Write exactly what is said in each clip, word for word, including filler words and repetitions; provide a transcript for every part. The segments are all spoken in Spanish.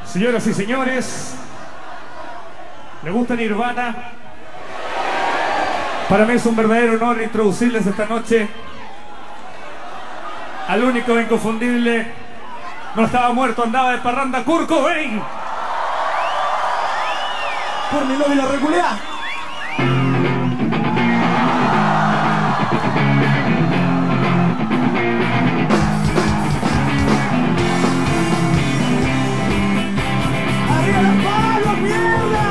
Señoras y señores, ¿le gusta Nirvana? Para mí es un verdadero honor introducirles esta noche al único e inconfundible, no estaba muerto, andaba de parranda, Kurt Cobain. Por mi novia la reculea. ¡Arriba las manos, mierda!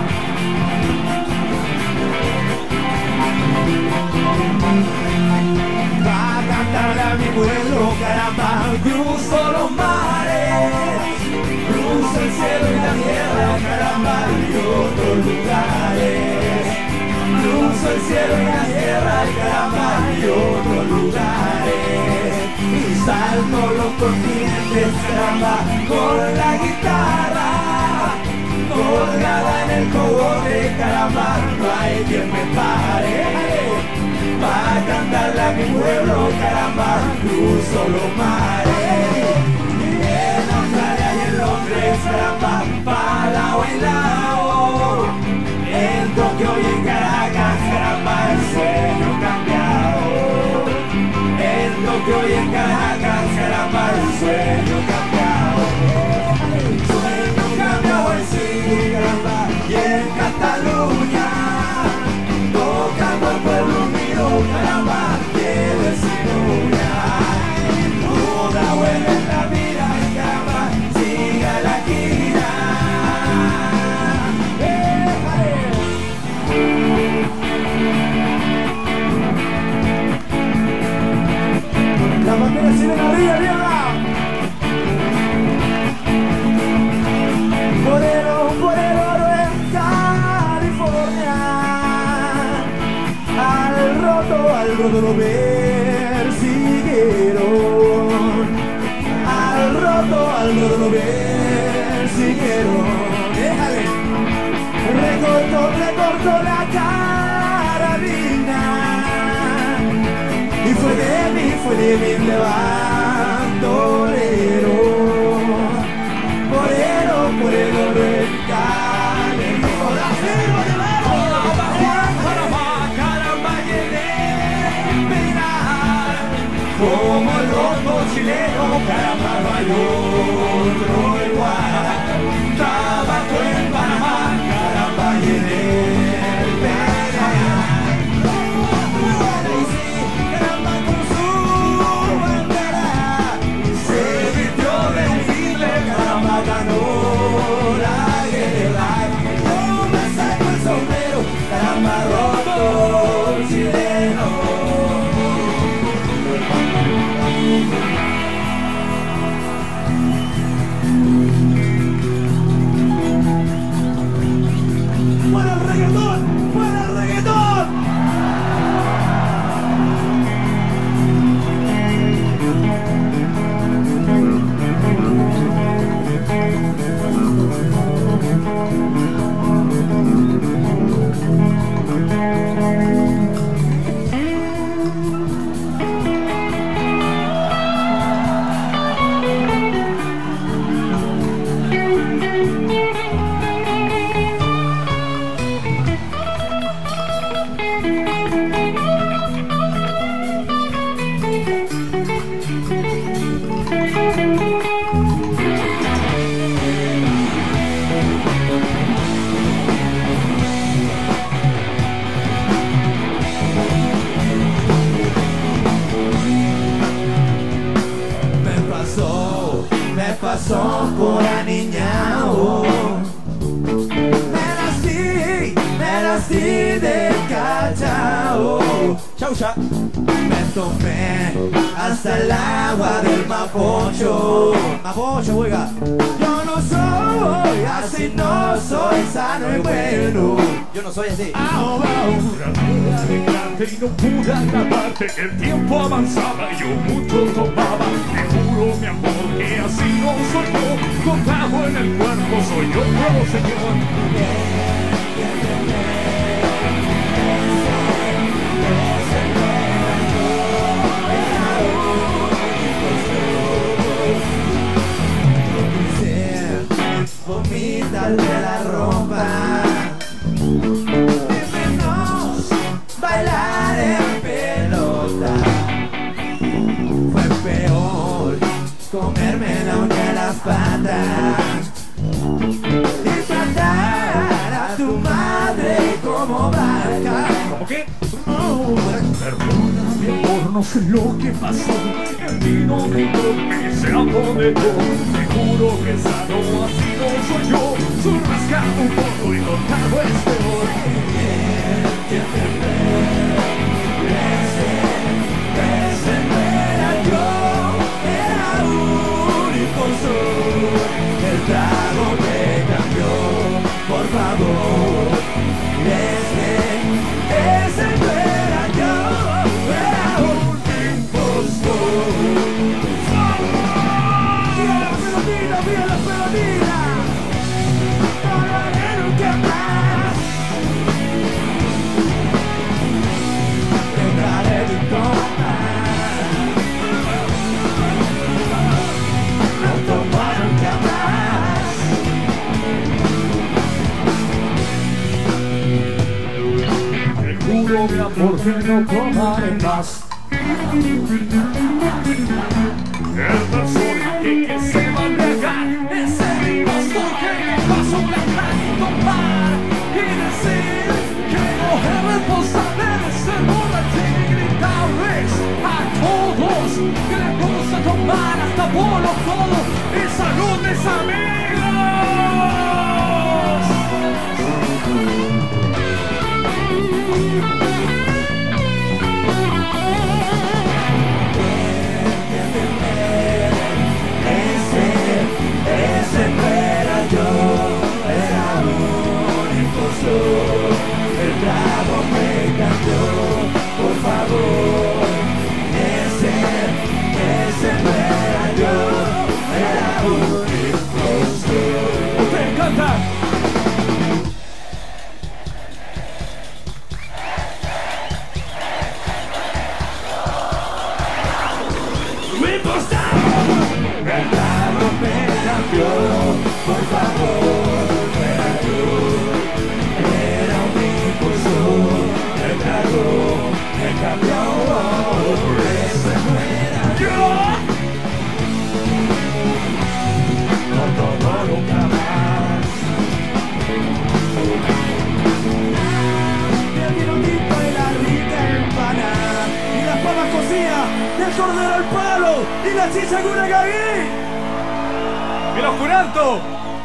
Va a cantarle a mi pueblo, caramba, cruzo los mares, cruzo el cielo y la tierra, caramba, y otros lugares. Cruzo el cielo y la tierra, caramba, y otros lugares. Y salto los continentes, caramba, con la guitarra colgada en el cogote, caramba, no hay quien me pare. Va a cantarle a mi pueblo, caramba, cruzo los mares. Y en Australia y en Londres, caramba, pa' lado y lado. En Tokio y en Caracas, caramba, el sueño cambiado. En Tokio y en Caracas, caramba, el sueño cambiado. Sueño cambiado en sí, caramba, y en Cataluña, tocando al pueblo unido, caramba, que desiluña. Toda vuelve en la vida y caramba, siga la gira. La bandera chilena arriba, arriba. Porero, porero, en California. Al roto, al roto lo persiguieron. Al roto, al roto lo persiguieron. Déjale. Recortó, recortó la carabina. Y fue de mí, fue de mí, le bandolero. Porero, porero, en California. Como el roto chileno, caramba, no hay otro igual. Tabaco en Panamá, caramba, y en el Perú. Y sí, caramba, con su bandera se vistió de humilde, caramba, ganó la guerra. Yo me saco el sombrero, caramba, roto chileno. ¡Fuera el reggaetón! ¡Fuera el reggaetón! Pasó por aniñao. Me nací, me nací de cachao. Chau, chau. Me tomé hasta el agua del Mapocho. Mapocho, oiga. Yo no soy así, no soy sano y bueno. Yo no soy así. Ahora una adelante y no pude agradarte. El tiempo avanzaba y yo mucho tomaba. Te juro, mi amor, que así no soy yo. Con trago en el cuerpo soy otro señor. quitarte la ropa y menos bailar en pelota. Fue peor comerme la uña de las patas y tratar a tu madre como vaca. ¿Cómo qué? Oh, perdona, mi amor, no sé lo que pasó. El vino me golpe y se apoderó. Te juro que esa no así no soy yo. Soy rascado un poco y cortado es peor. Ese, ese no era yo, era único soy. El trago me cambió, por favor. Ese, ese no era yo, era un impostor. ¡Viva la pelotita, viva la pelotita! No lo haré nunca más. Dejaré de tomar, no tomar nunca más. Te juro, mi amor, que no tomaré más. El personaje que se va a negar es el impostor que me pasó la cara tomar y decir que no es responsable de ser borracho y gritarles a todos que les gusta tomar hasta por los codos y salud, mis amigos. Ese no era yo, era un impostor. El trago me cambió, por favor. Ese, ese no era yo, era un impostor. ¡Usted canta! ¡Me impostaba! El trago me cambió, por favor. No era yo, era un impulsor. El trago me cambió, ese no era yo. No tomo nunca más. Y el vinotito y la rica empanada y las papas cocidas y el cordero al palo y la chicha con una caguí. ¡Y los curantos!